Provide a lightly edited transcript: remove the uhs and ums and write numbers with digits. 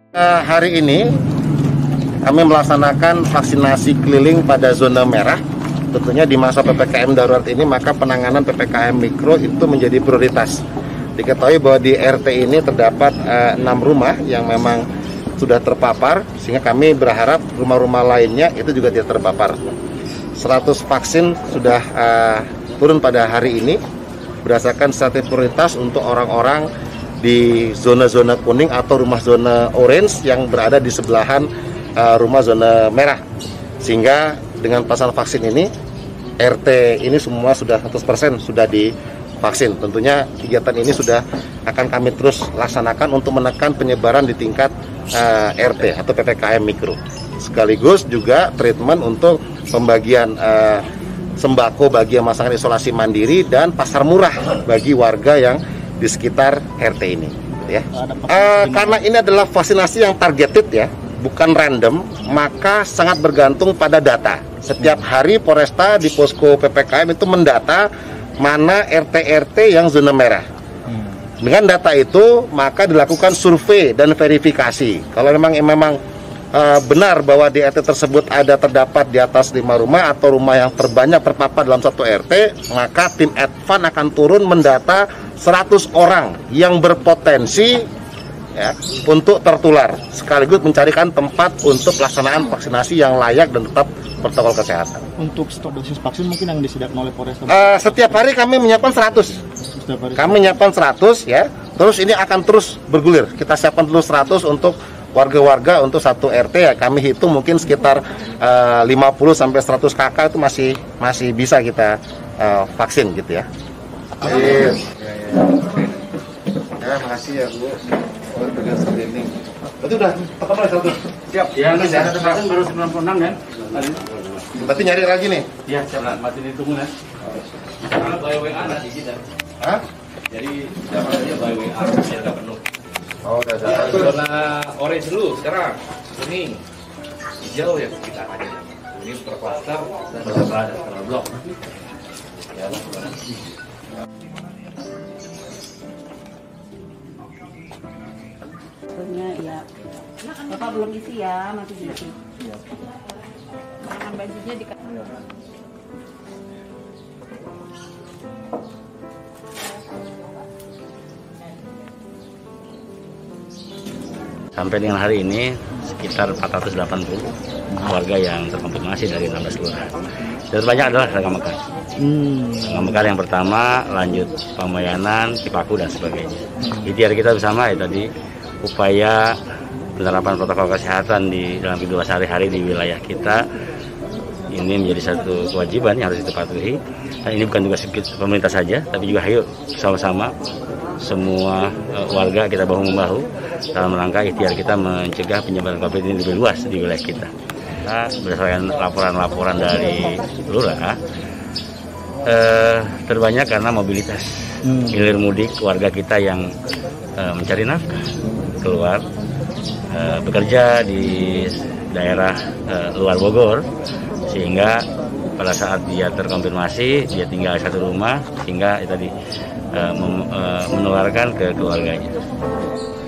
Hari ini kami melaksanakan vaksinasi keliling pada zona merah. Tentunya di masa PPKM darurat ini maka penanganan PPKM mikro itu menjadi prioritas. Diketahui bahwa di RT ini terdapat 6 rumah yang memang sudah terpapar, sehingga kami berharap rumah-rumah lainnya itu juga tidak terpapar. 100 vaksin sudah turun pada hari ini berdasarkan strategi prioritas untuk orang-orang di zona-zona kuning atau rumah zona orange yang berada di sebelahan rumah zona merah. Sehingga dengan pasal vaksin ini, RT ini semua sudah 100% sudah divaksin. Tentunya kegiatan ini sudah akan kami terus laksanakan untuk menekan penyebaran di tingkat RT atau PPKM mikro. Sekaligus juga treatment untuk pembagian sembako bagi yang masyarakat isolasi mandiri dan pasar murah bagi warga yang di sekitar RT ini, ya. Karena ini adalah vaksinasi yang targeted, ya, bukan random, maka sangat bergantung pada data. Setiap hari Polresta di posko PPKM itu mendata mana RT-RT yang zona merah. Dengan data itu maka dilakukan survei dan verifikasi. Kalau memang benar bahwa di RT tersebut terdapat di atas 5 rumah atau rumah yang terbanyak terpapar dalam satu RT, maka tim advan akan turun mendata 100 orang yang berpotensi, ya, untuk tertular, sekaligus mencarikan tempat untuk pelaksanaan vaksinasi yang layak dan tetap protokol kesehatan. Untuk stok dosis vaksin mungkin yang disediakan oleh Polresta? Setiap hari kami menyiapkan 100. Kami menyiapkan 100, ya. Terus ini akan terus bergulir. Kita siapkan dulu 100 untuk warga-warga untuk satu RT, ya. Kami hitung mungkin sekitar 50 sampai 100 kakak itu masih bisa kita vaksin gitu, ya. Ya, makasih ya Bu. Dengan screening. Berarti udah pertama 100. Siap. Ya, satu vaksin baru 96 kan? Berarti nyari lagi nih. Iya, siap. Masih ditunggu ya. Karena by WA nanti kita. Hah? Jadi dapat aja by WA biar nggak penuh. Oh, udah. Zona orange dulu sekarang. Kuning. Hijau ya kita aja. Ini per klaster dan per blok. Ya, ya, Bapak belum isi ya, masih diisi. Dengan bajunya di Sampai dengan hari ini sekitar 480 warga yang terkonfirmasi dari 16 kelurahan. Dan terbanyak adalah Rangga Mekar. Rangga Mekar yang pertama, lanjut Pamayanan, Cipaku dan sebagainya. Ikhtiar kita bersama ya tadi upaya penerapan protokol kesehatan di dalam kehidupan sehari-hari di wilayah kita ini menjadi satu kewajiban yang harus dipatuhi. Dan ini bukan tugas pemerintah saja, tapi juga ayo sama-sama semua warga kita bahu-membahu dalam rangka ikhtiar kita mencegah penyebaran COVID ini lebih luas di wilayah kita. Berdasarkan laporan-laporan dari lurah, terbanyak karena mobilitas hilir mudik warga kita yang mencari nafkah keluar bekerja di daerah luar Bogor, sehingga pada saat dia terkonfirmasi dia tinggal di satu rumah sehingga tadi menularkan ke keluarganya.